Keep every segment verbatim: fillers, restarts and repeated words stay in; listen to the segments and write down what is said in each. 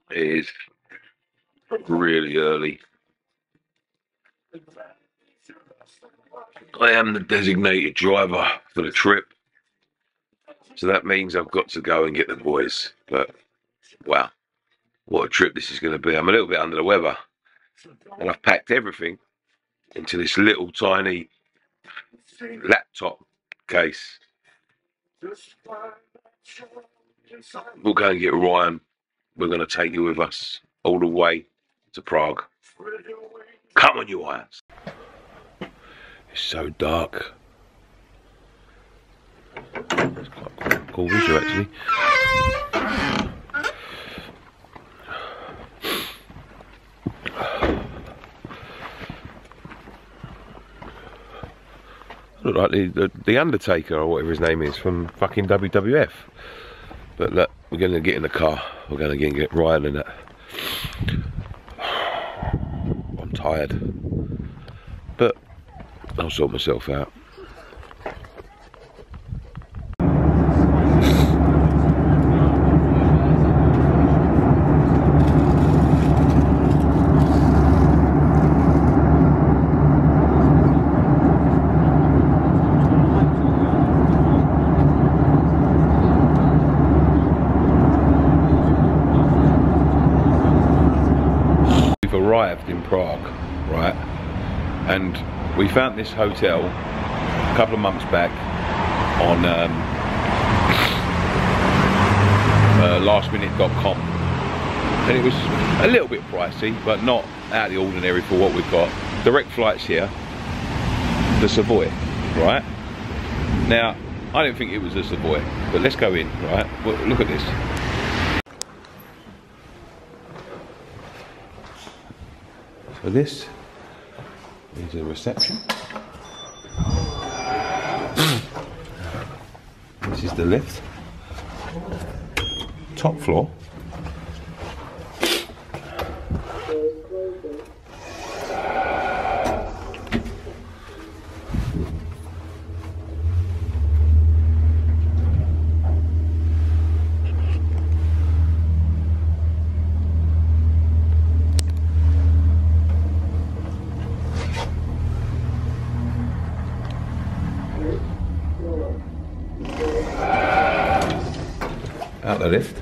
It is really early. I am the designated driver for the trip, so that means I've got to go and get the boys. But wow, what a trip this is going to be. I'm a little bit under the weather, and I've packed everything into this little tiny laptop case. We'll go and get Ryan. We're going to take you with us all the way to Prague. Come on, you irons. It's so dark. It's quite cool, cool visual, actually. Look like the, the the Undertaker or whatever his name is from fucking W W F. But look, we're going to get in the car. We're going to get, get Ryan and that. I'm tired, but I'll sort myself out. Arrived in Prague, right, and we found this hotel a couple of months back on um, uh, last minute dot com, and it was a little bit pricey, but not out of the ordinary for what we've got. Direct flights here, the Savoy, right? Now, I don't think it was a Savoy, but let's go in, right? Well, look at this. So this is a reception. This is the lift. Top floor. Out the lift.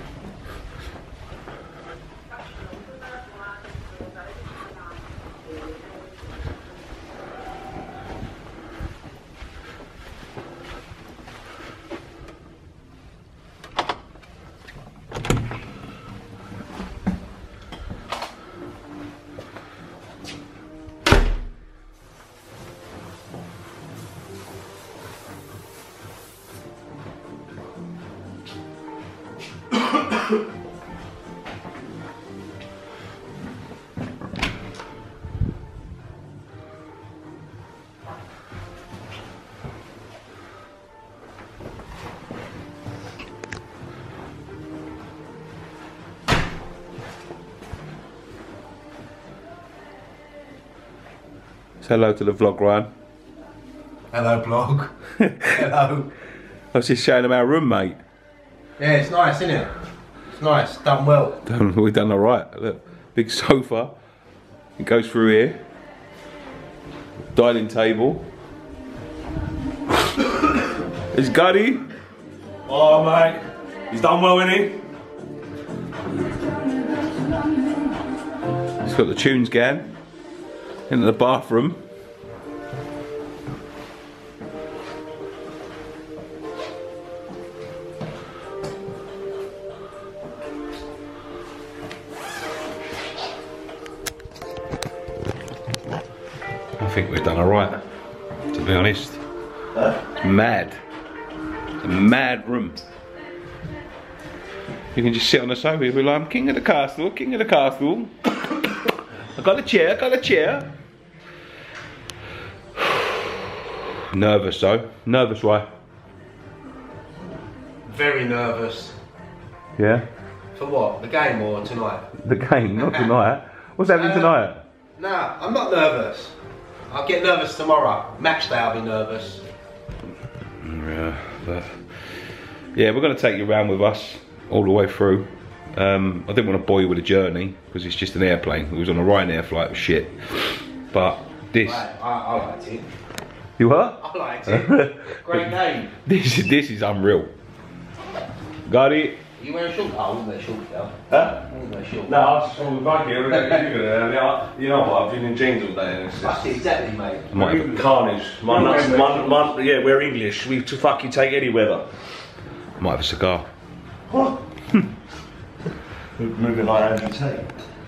Say hello to the vlog, Ryan. Hello, vlog. Hello. I was just showing them our room, mate. Yeah, it's nice, isn't it? It's nice, done well. Done, we've done all right. Look, big sofa. It goes through here. Dining table. It's Gutty. Oh, mate. He's done well, isn't he? It's got the tunes gang into the bathroom. I think we've done alright, to be honest. Huh? It's mad. It's a mad room. You can just sit on the sofa and be like, I'm king of the castle, king of the castle. I got a chair, I got a chair. Nervous though. Nervous, why? Very nervous. Yeah? For what? The game or tonight? The game, not tonight. What's happening tonight? Nah, I'm not nervous. I'll get nervous tomorrow. Match day, I'll be nervous. Yeah, but yeah, we're going to take you around with us all the way through. Um, I didn't want to bore you with a journey because it's just an airplane. It was on a Ryanair flight, it was shit. But this. I, I, I liked it. You what? I liked it. Great name. This this is unreal. Got it. Are you wearing shorts? Oh, I wouldn't wear shorts though. Huh? I wouldn't wear shorts. No, I was just on the back here. You know what? I've been in jeans all day. And it's That's just it, exactly, mate. Might have- carnage. My nuts, my, my, yeah, we're English. We to fucking take any weather. Might have a cigar. What? Moving like Andrew Tate.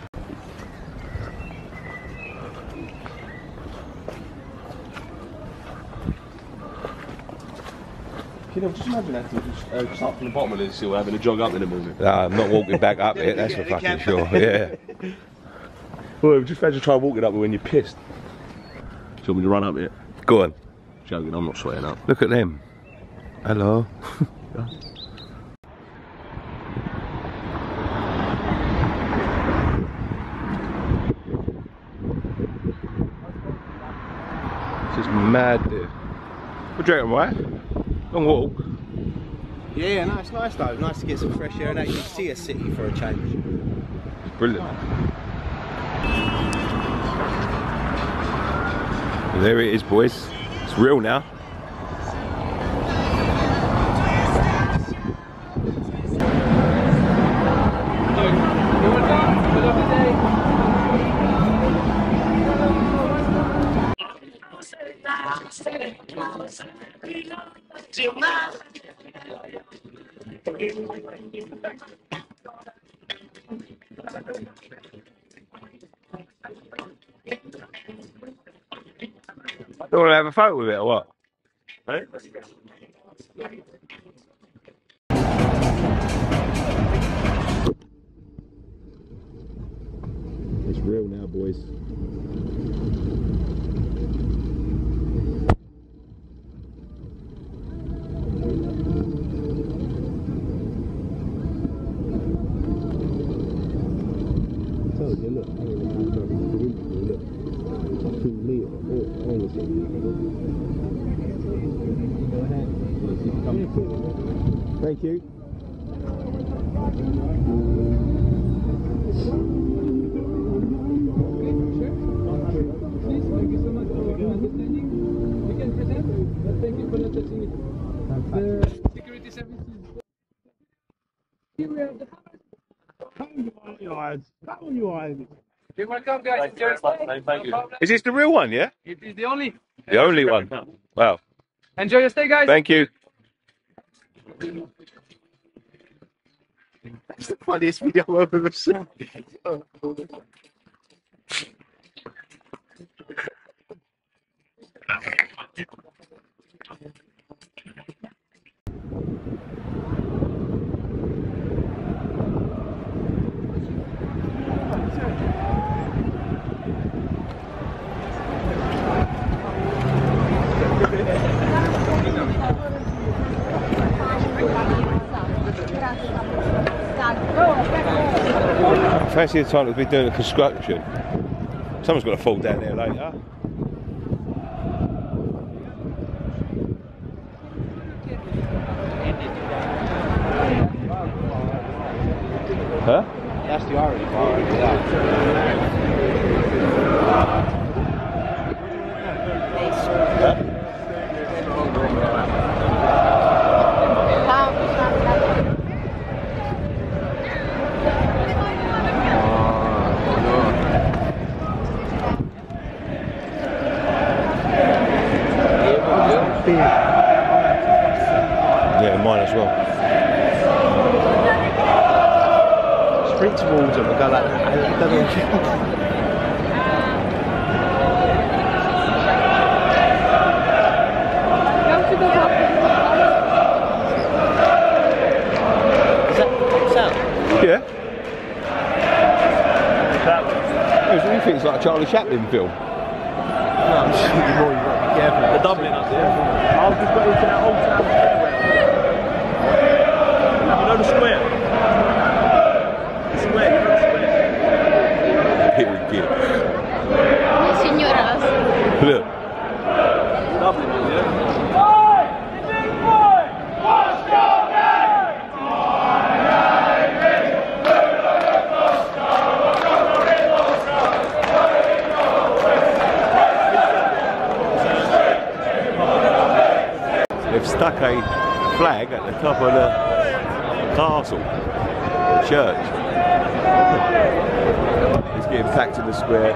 You know, just imagine that just, uh, just up from the bottom of this hill having a jog up in the morning. Nah, I'm not walking back up it, that's for fucking sure. Yeah. Well, just imagine trying to walk it up when you're pissed. Do you want me to run up it? Go on. Joking, I'm not sweating up. Look at them. Hello. This is mad, dude. What do you reckon, right? Long walk. Yeah, yeah, no, it's nice though. Nice to get some fresh air and actually see a city for a change. Brilliant. There it is, boys. It's real now. You want to have a photo with it or what? Hey? It's real now, boys. Thank you. Security services. Here we have the How you are? You're welcome, guys. Enjoy your stay. Thank you. No problem. Is this the real one, yeah? It is the only. The only one. Wow. Enjoy your stay, guys. Thank you. That's the funniest video I've ever seen. Fancy the time to be doing the construction. Someone's got to fall down there later. Huh? That's the orange bar over there. Yeah, mine as well. Sprint towards them and go like that. It doesn't Yeah. What do you think? It's like a Charlie Chaplin film. No, I'm just thinking more, you've got to be careful. The Dublin up there. I've just got into that old town You know the square? The square, you know the square? Very good. Señoras. Look. Dublin, yeah? stuck a flag at the top of the castle, the church. He's getting back to the square.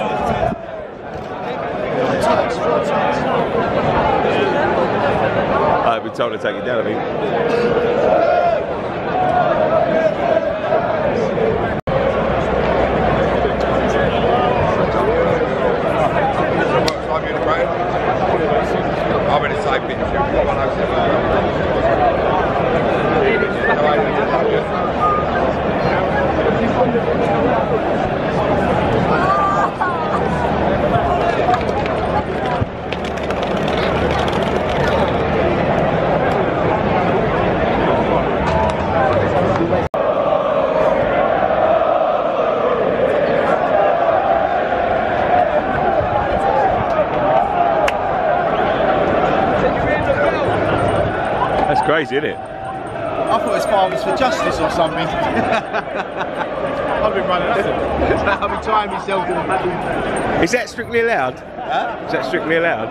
I've been told to take it down, I think. I've been excited. That's crazy, isn't it? I thought his Fathers for Justice or something. I've been running at him. I've been trying myself to the back. Is that strictly allowed? Huh? Is that strictly allowed?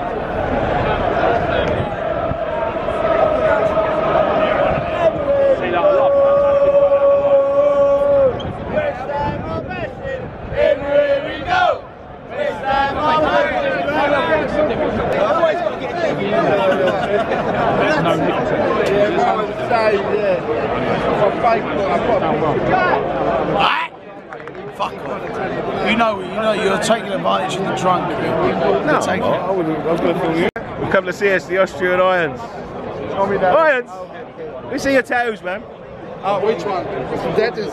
See that a lot. Everywhere we go, West Ham are Fuck off. You know, you know, you're taking advantage of the drunk. No, You're taking I wouldn't. I was going to film you. We've come to see us, the Austrian Irons. Irons! Let me see your tattoos, man. Oh, which one? That is.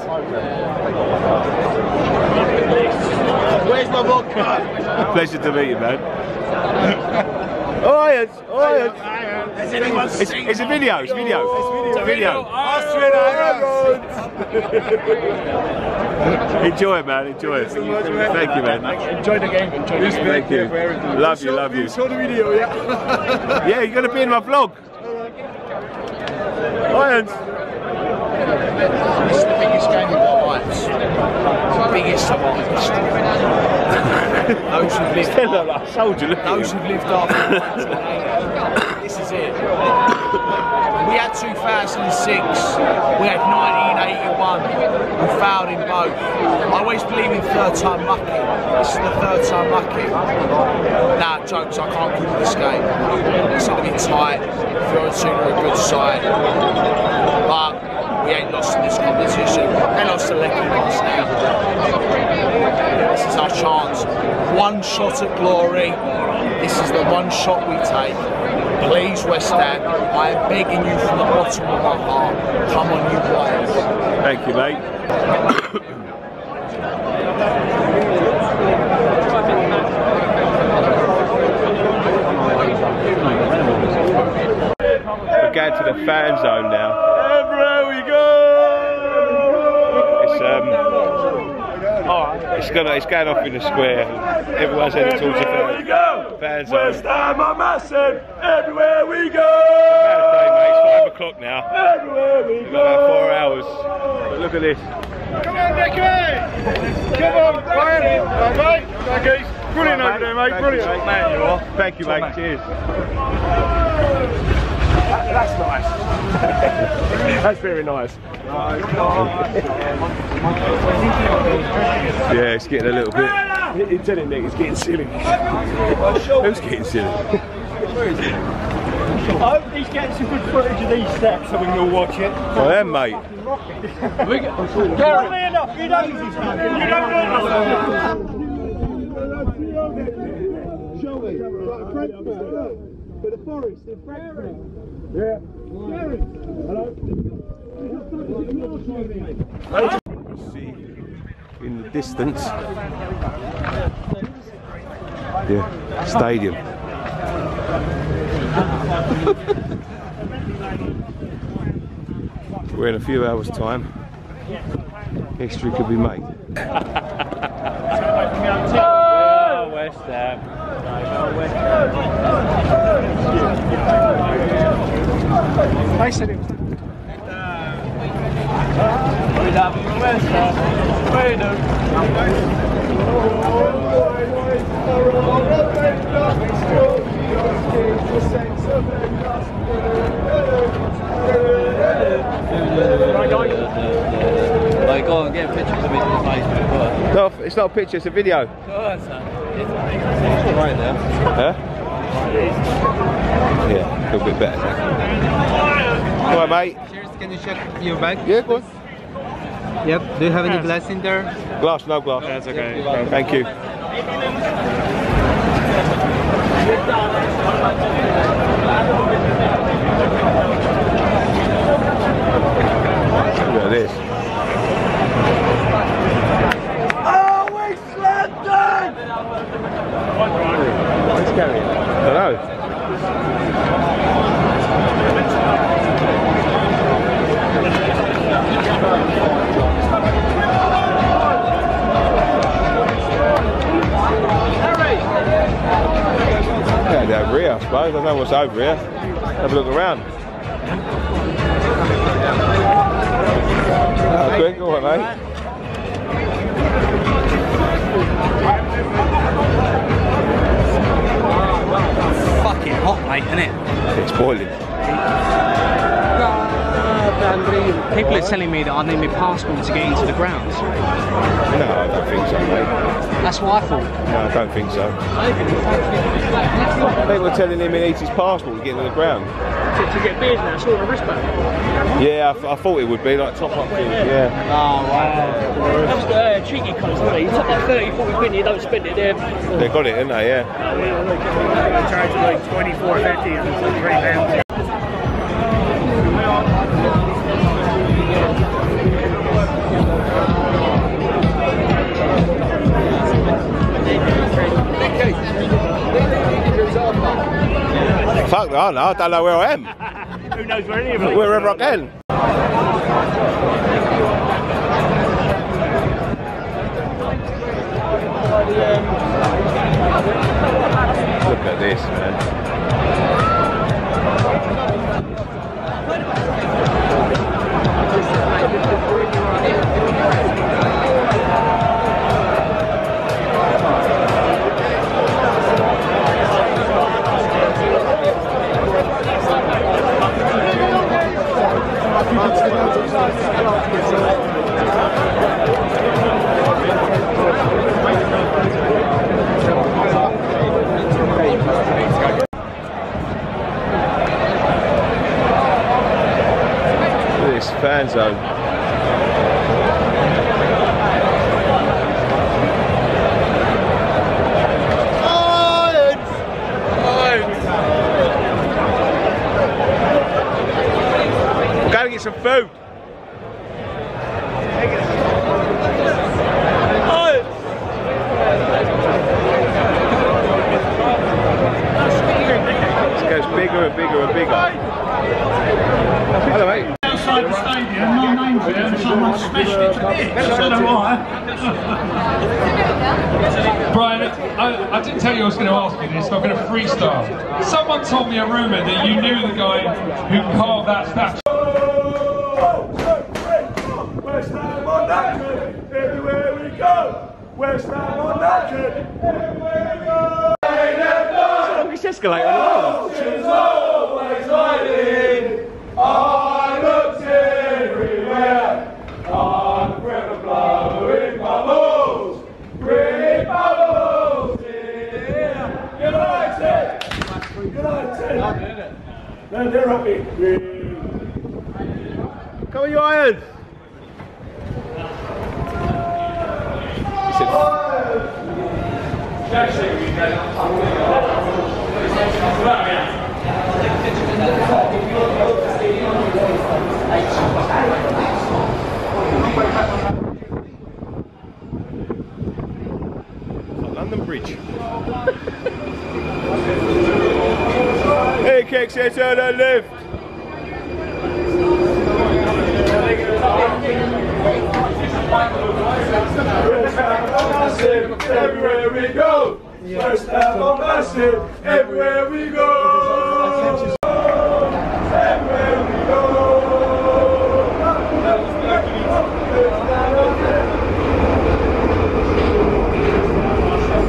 Where's my vodka? Pleasure to meet you, man. Irons! Irons! Has anyone It's, seen it's a video, it's video. It's a video. Austrian Irons? Enjoy it, man, enjoy it. Thank you, man. Enjoy the game. Enjoy the game. Thank you. Love you, love you. Show the video, yeah? Yeah, you're going to be in my vlog. Irons! It's the biggest game of our lives. It's the biggest of our lives. Those who've lived, Stand up like a soldier, look at those you. who've lived after nineteen eighty. This is it. We had two thousand six, we had nineteen eighty-one, we failed in both. I always believe in third time lucky. This is the third time lucky. Nah, jokes, I can't call this game. It's going to be tight. Fiorentina are a good side. But we ain't lost in this competition. They lost to Lecce last night. This is our chance. One shot at glory. This is the one shot we take. Please, West Ham, I am begging you from the bottom of my heart. Come on, you players. Thank you, mate. We're going to the fan zone now. Everywhere we go! It's um, it's gonna, it's going off in the square. Everyone's headed towards the fan, fan zone. West Ham are massive. Everywhere we go. Bad day, mate. It's five o'clock now. Everywhere we We've got about four hours. But look at this. Come on, Nicky! Come on, Brian! Right, mate? Thank you. Brilliant over there, mate. Brilliant. Man, you are. Thank you, mate. Cheers. That's nice. That's very nice. Yeah, it's getting a little bit. He's telling Nick, it's getting silly. Who's getting silly? I hope he's getting some good footage of these steps so we can all watch it. I am, mate. Funnily enough, you don't, you don't know For the forest in Frankfurt. Yeah. See in the distance. Yeah, stadium. We're in a few hours' time. History could be made. Oh, West Ham. I said it was. We love you, West Ham. We do. Like, go and get a picture of me on Facebook. No, it's not a picture, it's a video. Good, son. It's right there. Huh? Yeah, feel a bit better now. All right, mate. Cheers, can you check your bag? Yeah, go on. Yep, do you have any glass in there? Glass, no glass. That's okay. Thank you. Look at this. Oh, West London! What's going on? I don't know. Yeah, they're over here, I suppose. I don't know what's over here. Have a look around. Oh, quick, all right, mate. Fucking hot, mate, isn't it? It's boiling. People are telling me that I need my passport to get into the grounds. No, I don't think so, mate. That's what I thought. No, I don't think so. People were telling him he needs his passport to get into the ground. To, to get beers now, sort of wristband. Yeah, I, I thought it would be like top up things, yeah. Oh, wow. That's the uh, cheeky cunts, don't they? You top like thirty, forty quid and you don't spend it there. They got it, didn't they? Yeah. They charge you like twenty-four fifty and it's like three pounds. Fuck, I don't know. I don't know where I am. Who knows where any of them? Wherever I can. Look at this, man. This fan zone. Gotta get some food. This goes bigger and bigger and bigger. Hello, mate. Outside the stadium, my name's there and someone smashed it to bits. I don't know why. Brian, I, I didn't tell you I was going to ask you this, but I'm going to freestyle. Someone told me a rumour that you knew the guy who carved that statue. West Ham on that kid, everywhere we go. West Ham on that kid, everywhere we go. It's escalating on Ocean's always riding. I looked everywhere. On the river blowing bubbles, bring bubbles in. United, United. No, they're happy. Come on, you Irons. London Bridge. Hey, kicks it to the left. Everywhere we go, West Ham on massive. Everywhere we go, everywhere we go.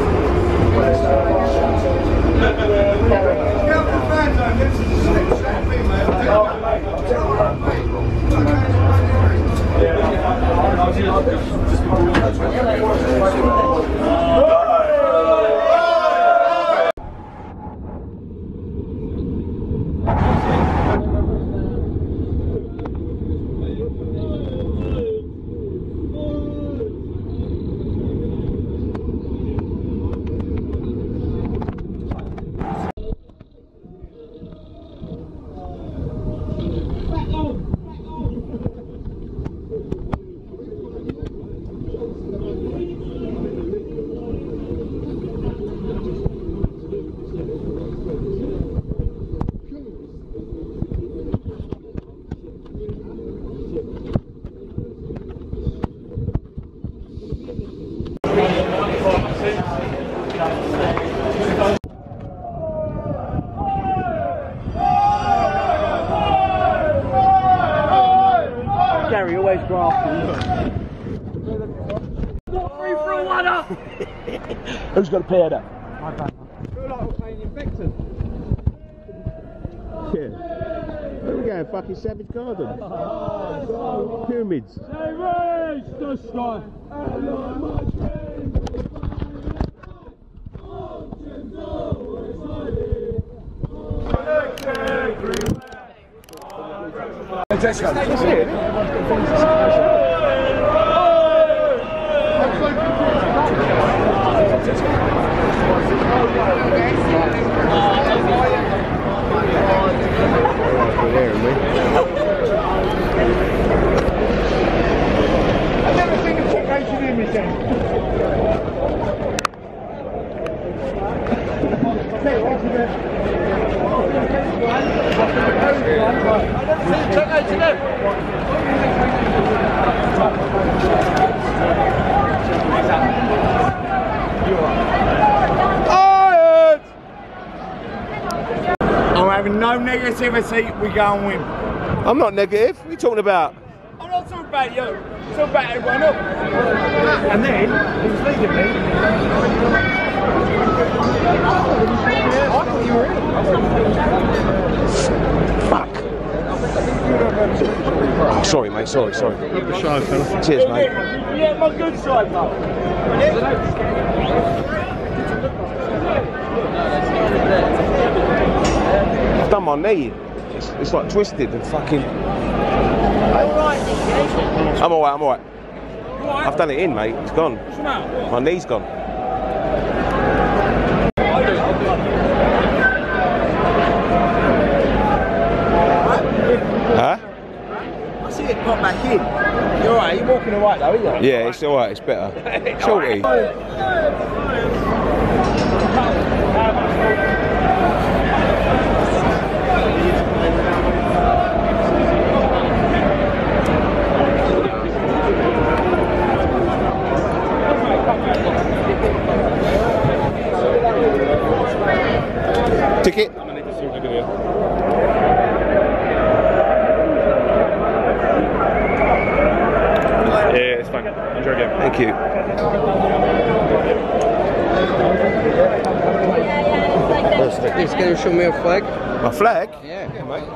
Everywhere we go. Gary always grafting. Three for a one-up. Who's got a pair there? I don't know. I feel like we're playing Invictus. Yeah. Where are we going? Fucking Savage Garden. Oh, Pyramids. Let's go. That's it. I've never seen a chick Asian image then. I'm having no negativity, we go and win. I'm not negative. What are you talking about? I'm not talking about you, I'm talking about everyone else. And then, he was leading me. I thought you were in. Fuck. Oh, sorry, mate. Sorry, sorry. Shy, fella. Cheers, mate. Yeah, my good side, I've done my knee. It's, it's like twisted and fucking. I'm alright, I'm alright. I've done it in, mate. It's gone. My knee's gone. Huh? I see it pop back in. You're alright, you're walking alright though, aren't you? Yeah, it's alright, it's better. Shorty. Ticket? Yeah, it's fine. Enjoy again. Thank you. He's going to show me a flag. My flag? Yeah. Yeah, mate.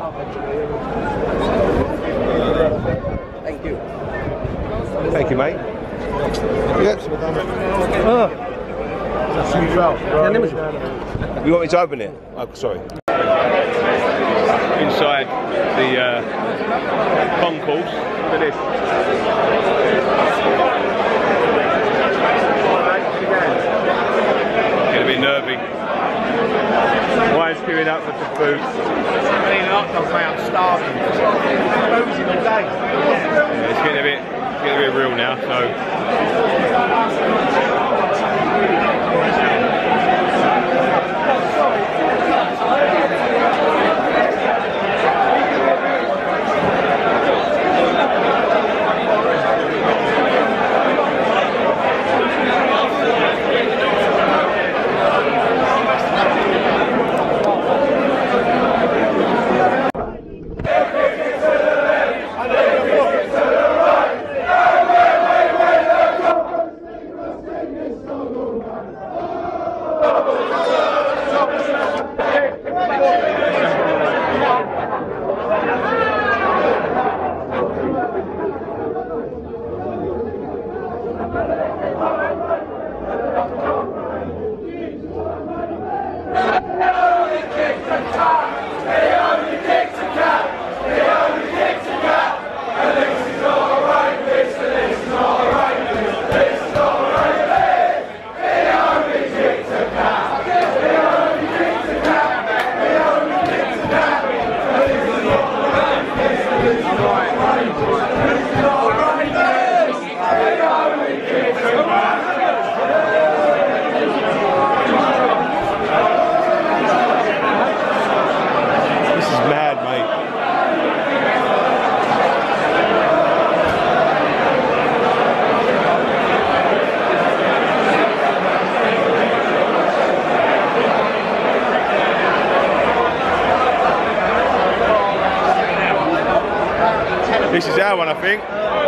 Thank you. Thank you, mate. Yep. Oh. You want me to open it? Oh, sorry. Inside the uh, concourse. Look at this. Getting a bit nervy. Why is queuing up for the food? Cleaning up, I'm out starving. Boozing all day. Yeah, it's getting a bit, getting a bit real now. This is our one, I think.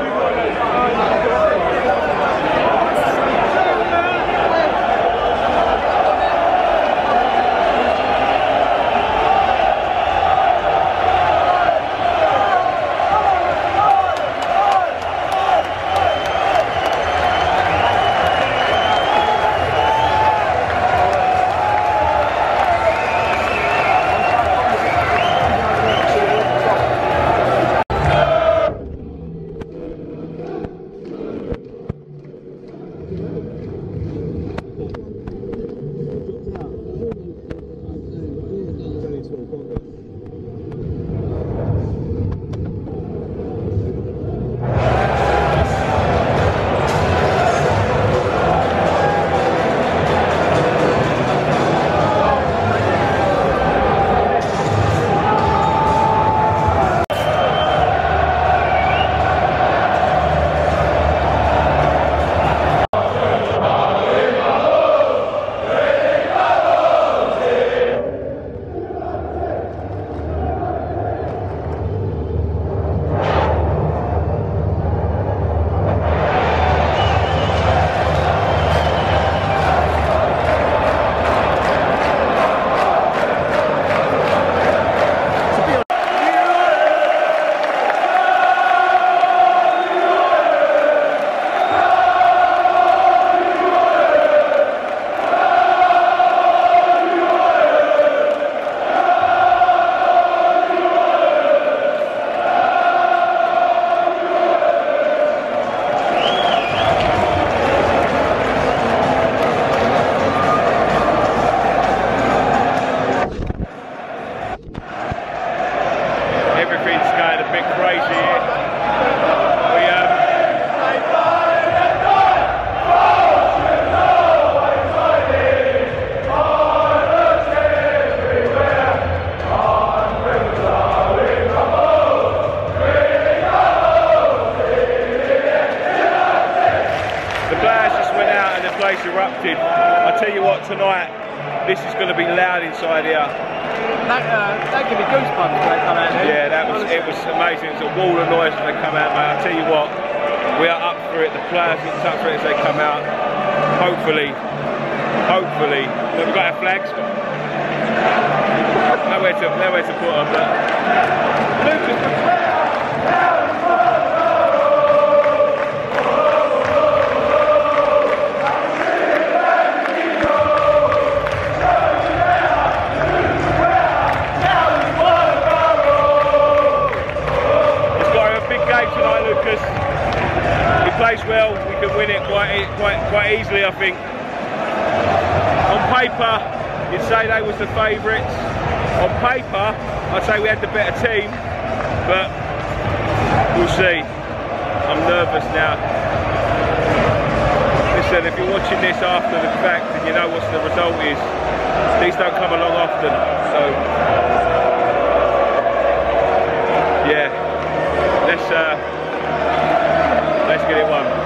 Erupted. I tell you what, tonight this is going to be loud inside here. That, uh, that gave me goosebumps when they come out here. Yeah, that was it was amazing. It's a wall of noise when they come out, mate. I tell you what, we are up for it. The players are up for it as they come out. Hopefully, hopefully, we've got our flags. Nowhere to nowhere to put them. But Lucas. Plays well, we can win it quite, quite, quite easily, I think. On paper, you'd say they was the favourites. On paper, I'd say we had the better team, but we'll see. I'm nervous now. Listen, if you're watching this after the fact and you know what the result is, these don't come along often. So, yeah, let's. Uh, Let's get it won.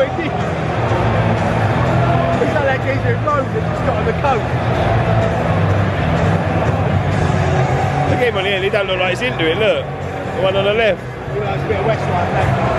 what he did? It's like that geezer in Rome that just got on the coat. Look at him on the end, he don't look like he's into it, look. The one on the left. He likes a bit of Westlife left.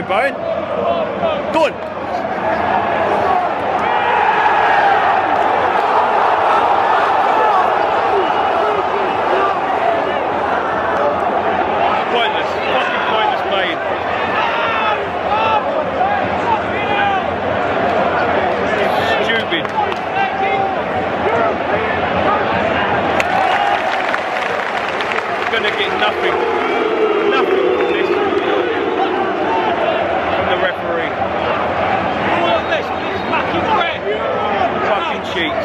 Bowen. Go on. Pointless. Fucking pointless playing. Stupid. You're gonna get nothing. Nothing from this. From the referee. Fucking cheats.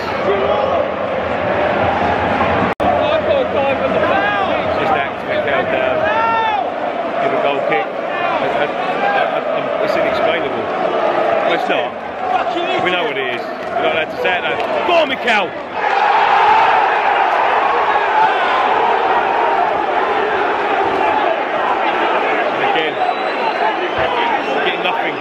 Just act to make held down. Give a goal kick. I, I, I, I, it's inexplainable. Well, it's not. We know what it is. We're not allowed to say it though. Go on, Mikel! And again, getting nothing.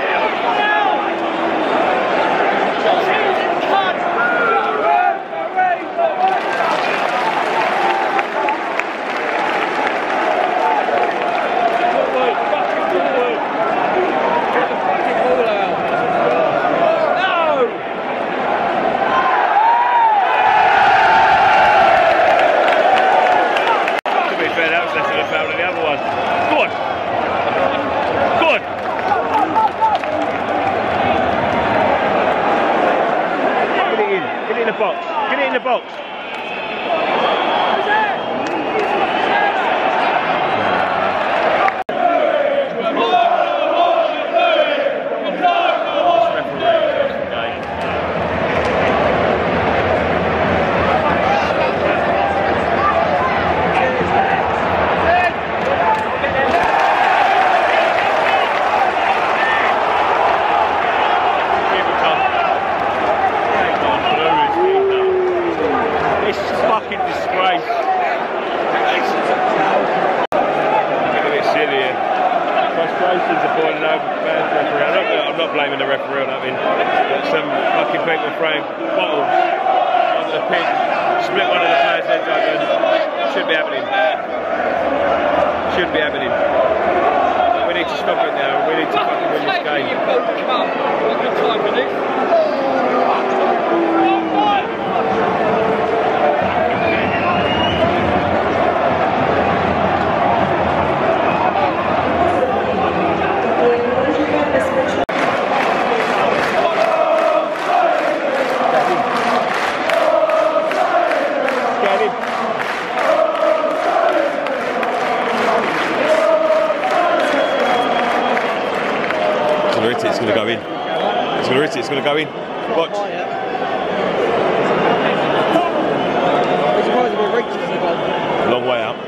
It's going to go in. It's going to hit it. It's going to go in. Watch. Long way out.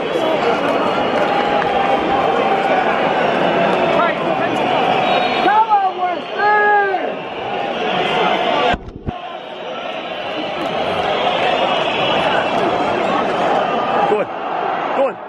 Go on. Go on.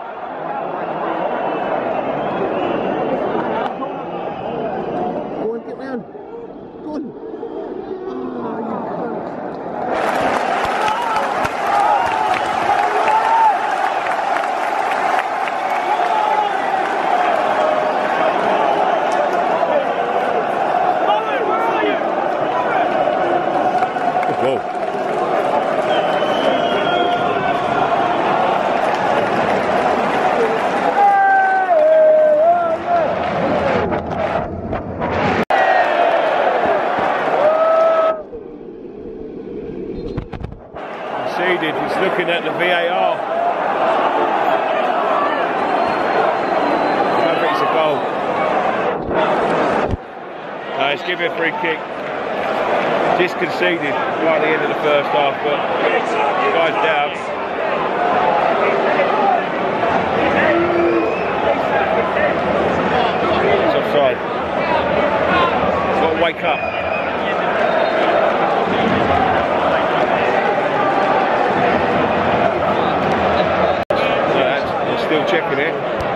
He's looking at the V A R. I don't think it's a goal. No, it's giving a free kick. Just conceded right at the end of the first half, but the guy's down. It's offside. He's got to wake up. Still checking it.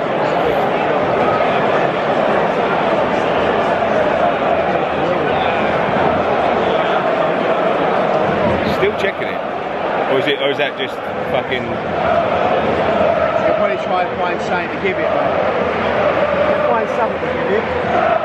Still checking it. Or is it or is that just fucking They'll probably try and find something to give it, mate. find something to give him.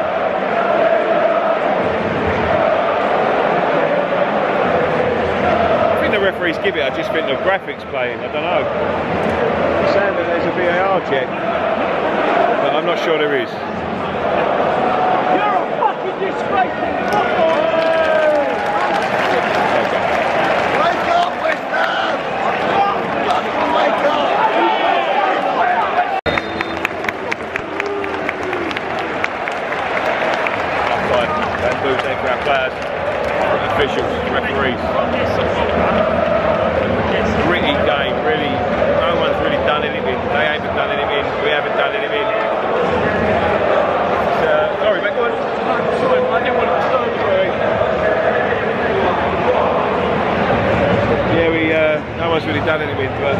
I think the referees give it, I just think the graphics playing, I don't know. They're saying that there's a V A R check, but I'm not sure there is. You're a fucking disgrace to football! Wake up, West Ham! Wake up! Bamboo, thank you our players, officials, referees. Gritty game, really. No one's really done anything. They haven't done anything. We haven't done anything. It's, uh, sorry, mate, go on. Sorry, I didn't want to disturb you. Yeah, we. Uh, no one's really done anything, but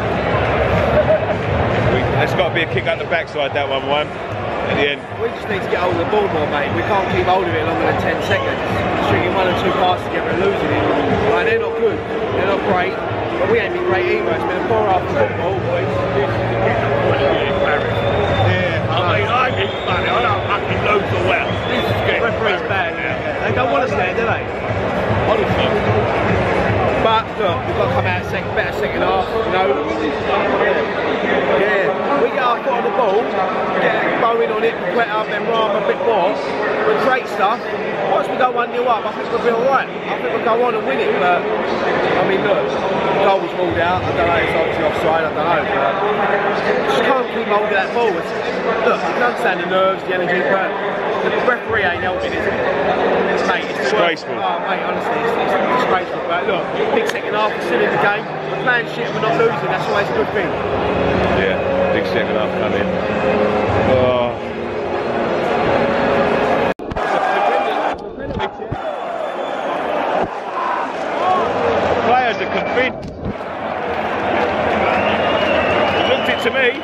we, there's got to be a kick out the backside that one, one. At the end. We just need to get hold of the ball more, mate. We can't keep hold of it longer than ten seconds. Stringing one or two passes together and losing it. Like, they're not good. They're not great. But we ain't been great either. It's been a poor half of football, boys. Yeah, I mean, I get funny. I don't fucking lose the well. This is getting referee's bad. Yeah. They don't want us there, do they? Honestly. But look, we've got to come out second, better second half, you know. Yeah. yeah. We get our foot on the ball, get going on it, wet up, then rhyme a bit more. We're great stuff. Once we go one nil up, I think we'll be alright. I think we'll go on and win it, but I mean look, the goal was ruled out. I don't know, it's obviously offside, I don't know, but just can't keep hold of that ball. It's, look, you can understand the nerves, the energy, but the referee ain't helping, is it? Mate, it's disgraceful. Oh, mate, honestly, it's, it's disgraceful. But look, big second half, we're still in the game. We're playing shit and we're not losing. That's always a good thing. Yeah, big second half coming. Oh. Players are convinced. He looked it to me.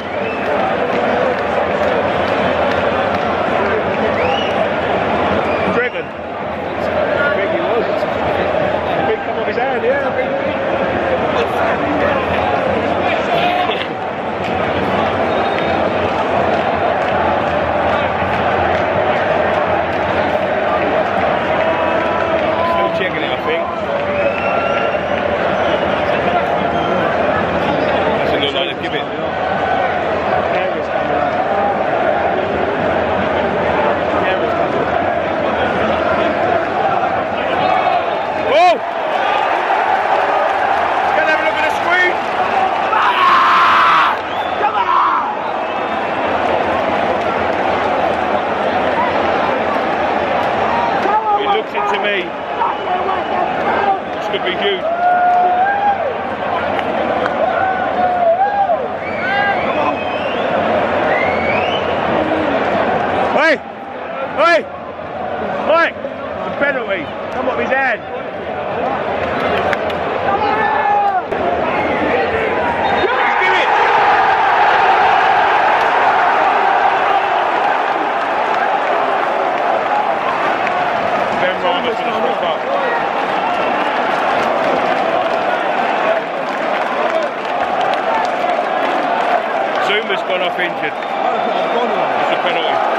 Zuma's gone off injured. It's a penalty.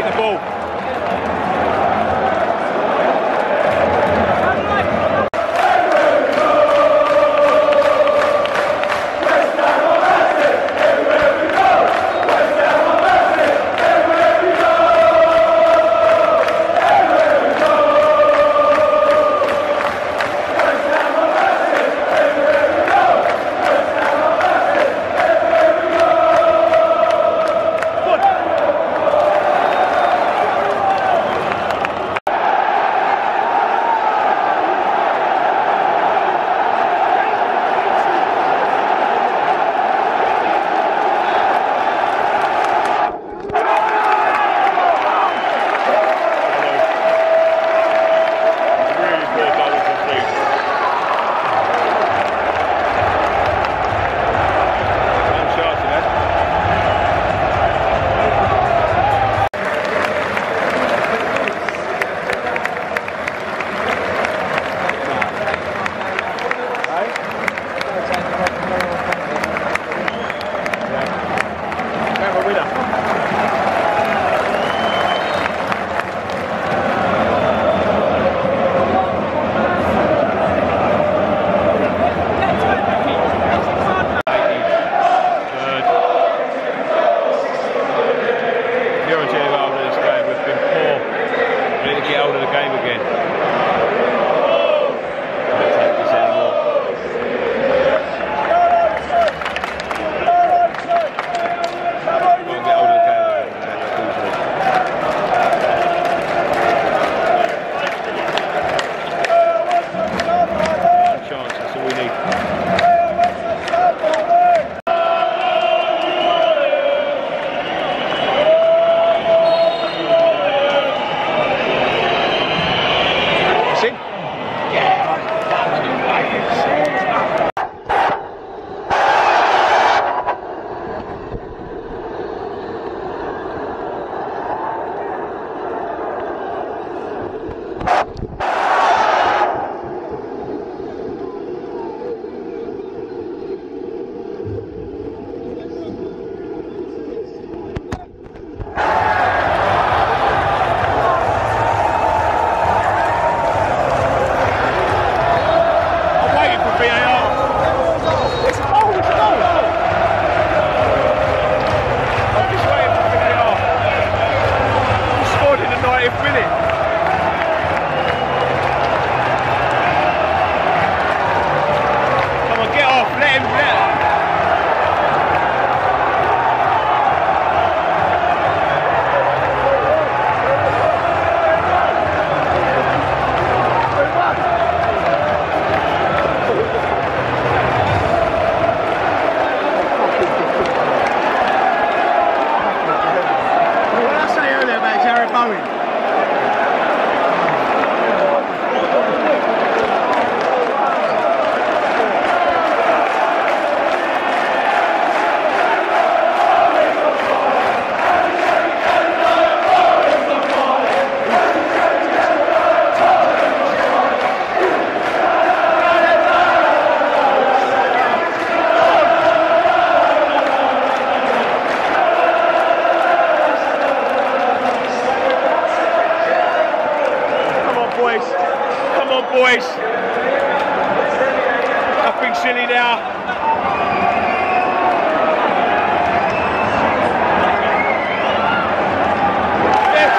keep the ball. Boys, nothing silly now. Yes.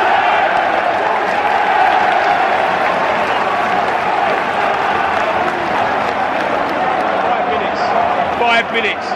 Five minutes. Five minutes.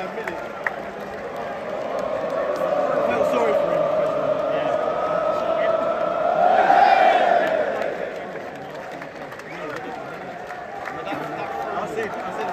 Millie. I felt sorry for him because, uh, yeah. I said, I said